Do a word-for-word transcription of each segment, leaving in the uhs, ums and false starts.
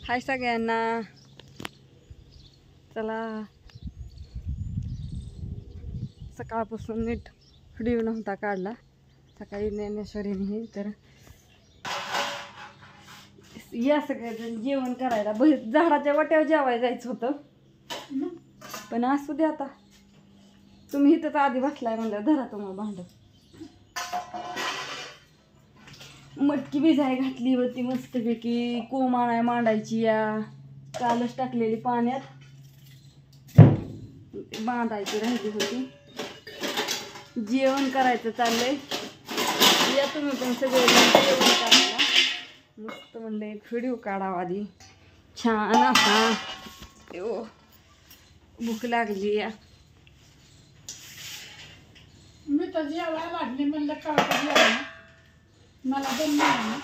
हाय सगळ्यांना. चला सकाळपासून नीट व्हिडिओ नव्हता काढला. सकाळी ज्ञानेश्वरीने तर या सगळेजण जेवण करायला बहीर झाडाच्या वाट्यावर जेवायला जायचं होतं, पण असू दे आता. तुम्ही इथंच आधी बसलाय म्हणलं धरा तुम्हाला भांड. मटकी भिजाय घातली होती मस्तपैकी. कोंब आणाय मांडायची या कालच टाकलेली पाण्यात, बांधायची राहिली होती. जेवण करायचं चाललंय. या तुम्ही पण सगळे जेवण करायला. मस्त म्हणलं एक व्हिडिओ काढावा आधी छान असा. यो भूक लागली या. मी तर जेवायला लागली म्हणलं का जेवण मला दम नाही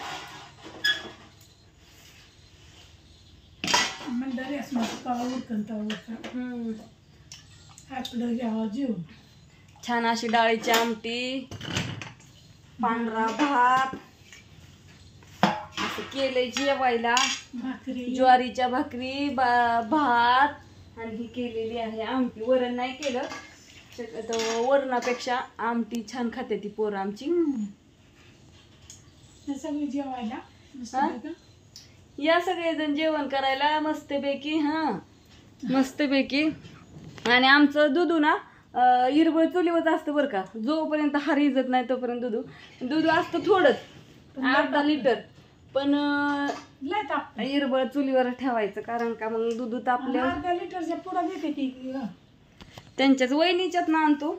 म्हणलं रेस मस्त तवा उरकन तवा उरकन आपलं घ्यावं जेवण. छान अशी डाळीची आमटी, पांढरा भात असं केलंय जेवायला. भाकरी ज्वारीच्या भाकरी, भात आणि ही केलेली आहे आमटी. वरण नाही केलं, शक्यतो वरणापेक्षा आमटी छान खाते ती पोरं आमची. सगळी जेवायला या सगळेजण जेवण करायला मस्तपैकी. हा मस्तपैकी. आणि आमचं दुधू ना हिरवळ चुलीवरच असतं बरं का. जोपर्यंत हार इजत नाही तोपर्यंत दुधू दुधू असतं थोडंच, अर्धा लिटर. पण हिरवळ चुलीवर ठेवायचं, कारण का मग दुधू तापल्या अर्धा लिटरच्या पुढं देते ती. त्यांच्याच वहिनीच्यात ना आणतो.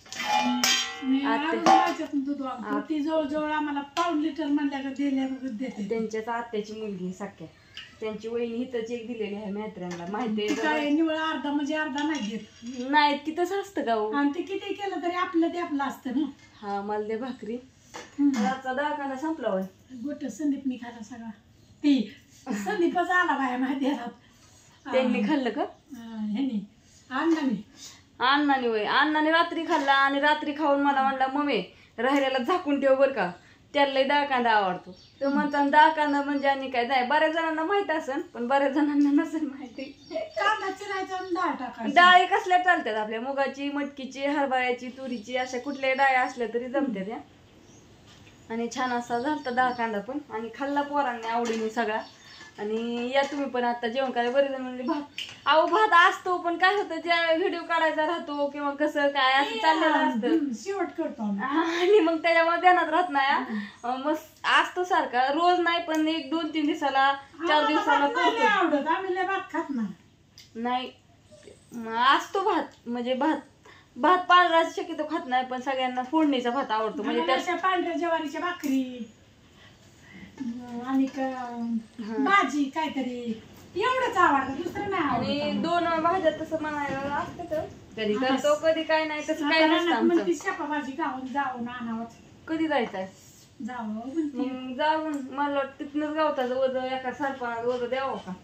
ती जवळजवळ आम्हाला पाऊन लिटर म्हणल्या देते. त्यांच्याच आत्याची मुलगी सख्या, त्यांची वहिनी हिथंच एक दिलेली आहे म्यात्र्यांना. माहिती काय निवळ अर्धा म्हणजे अर्धा नाही देत. नाही की तसं असतं का. आणि ते किती केलं तरी आपलं ते आपलं असतं ना. हा मला दे भाकरी. रातचा दवाखाना संपला होय. गोट संदीपनी खाला सगळा. ती संदीपच आला बाया माहिती. त्यांनी खाल्लं का ह्यानी अण्णानी अण्णाने वय अण्णाने रात्री खाल्ला. आणि रात्री खाऊन मला म्हणला मम्मी राहिल्याला झाकून ठेव बरं का, त्याला डाळ कांदा आवडतो. तो म्हणतो डाळ कांदा म्हणजे आणि काय नाही. बऱ्याच जणांना माहित असेल पण बऱ्याच जणांना नसेल माहिती. कांदा चिरायचा आणि डाळ टाकायची. डाळी कसल्या चालतात आपल्या, मुगाची, मटकीची, हरभऱ्याची, तुरीची, अशा कुठल्याही डाळी असल्या तरी जमतात या. आणि छान असा झालता डाळ कांदा पण. आणि खाल्ला पोरांनी आवडीने सगळा. आणि या तुम्ही पण आता जेवण करायला. बरेच जण म्हणजे भात अहो भात असतो पण काय होतं त्या व्हिडिओ काढायचा राहतो किंवा कसं काय असं चाललेलं असतं, शेवट करतो. आणि मग त्याच्यामुळे ध्यानात राहत नाही. मस्त असतो सारखा रोज नाही, पण एक दोन तीन दिवसाला चार दिवसाला करतो. आवडत आम्ही लय भात खात नाही. असतो भात म्हणजे भात भात पांढरा शक्यतो खात नाही, पण सगळ्यांना फोडणीचा भात आवडतो. म्हणजे त्या पांढऱ्या ज्वारीच्या भाकरी आणि भाजी काहीतरी एवढंच आवडतं, दुसरं नाही. आणि दोन भाज्या तसं म्हणायला असतं, कधी करतो कधी काय नाही. तसं काय नसतं. शेपा भाजी गावून जाऊन आणावं. कधी जायचंय जावं जाऊन मला तिथनच गावताचं वज एका सरपणात वज द्यावं का.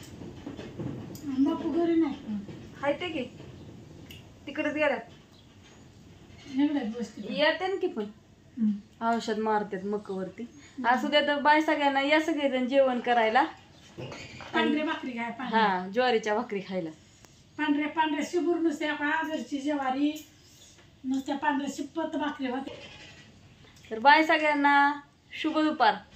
बापू घरी नाही हाय ते की तिकडेच गेल्यात. येते ना की पण औषध मारतात मकवरती. असू द्या तर बाय सगळ्यांना. या सगळेजण जेवण करायला. पांढऱ्या भाकरी खाय. हा ज्वारीच्या भाकरी खायला. पांढऱ्या पांढऱ्या शिबूर नुसत्या आजरची ज्वारी नुसत्या पांढऱ्या शिपत भाकरी होते. तर बाय सगळ्यांना. शुभ दुपार.